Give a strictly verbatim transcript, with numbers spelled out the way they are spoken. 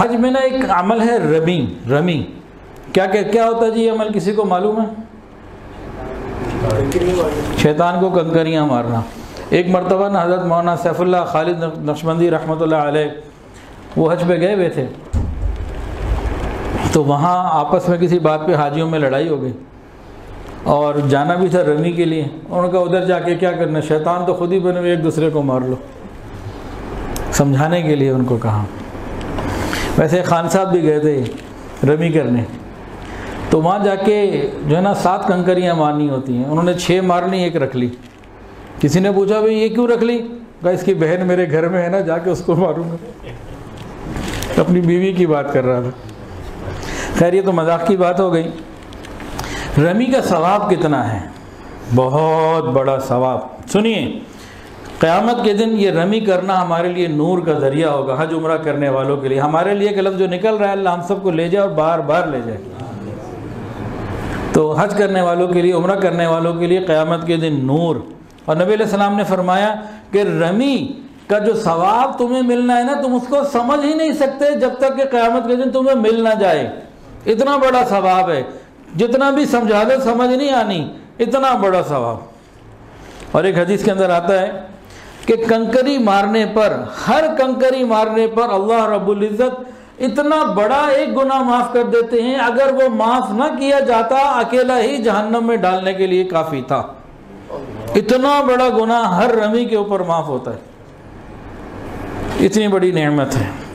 हज में ना एक अमल है रमी। रमी क्या क्या क्या होता है जी? अमल किसी को मालूम है? शैतान को कंकरियाँ मारना। एक मरतबा ना हज़रत मौलाना सैफुल्लाह खालिद नक्शबंदी रहमतुल्लाह अलैह वो हज पे गए हुए थे, तो वहाँ आपस में किसी बात पे हाजियों में लड़ाई हो गई और जाना भी था रमी के लिए। उनका उधर जाके क्या करना, शैतान तो खुद ही बने हुए, एक दूसरे को मार लो। समझाने के लिए उनको कहा। वैसे खान साहब भी गए थे रमी करने, तो वहाँ जाके जो है ना सात कंकरियाँ मारनी होती हैं। उन्होंने छः मार ली, एक रख ली। किसी ने पूछा भाई ये क्यों रख ली? कहा इसकी बहन मेरे घर में है ना, जाके उसको मारूंगा। अपनी बीवी की बात कर रहा था। खैर ये तो मजाक की बात हो गई। रमी का सवाब कितना है? बहुत बड़ा सवाब। सुनिए, क़यामत के दिन ये रमी करना हमारे लिए नूर का ज़रिया होगा। हज उम्रा करने वालों के लिए, हमारे लिए एक लफ्ज़ जो निकल रहा है, अल्लाह हम सबको ले जाए और बार बार ले जाए। तो हज करने वालों के लिए, उम्रा करने वालों के लिए क़यामत के दिन नूर। और नबी अलैहि सलाम ने फरमाया कि रमी का जो सवाब तुम्हें मिलना है ना, तुम उसको समझ ही नहीं सकते जब तक कि क़यामत के दिन तुम्हें मिल ना जाए। इतना बड़ा सवाब है, जितना भी समझा दो समझ नहीं आनी, इतना बड़ा सवाब। और एक हदीस के अंदर आता है कि कंकरी मारने पर, हर कंकरी मारने पर अल्लाह रब्बुल इज़्ज़त इतना बड़ा एक गुनाह माफ़ कर देते हैं, अगर वो माफ़ ना किया जाता अकेला ही जहन्नम में डालने के लिए काफ़ी था। इतना बड़ा गुनाह हर रमी के ऊपर माफ़ होता है। इतनी बड़ी नेमत है।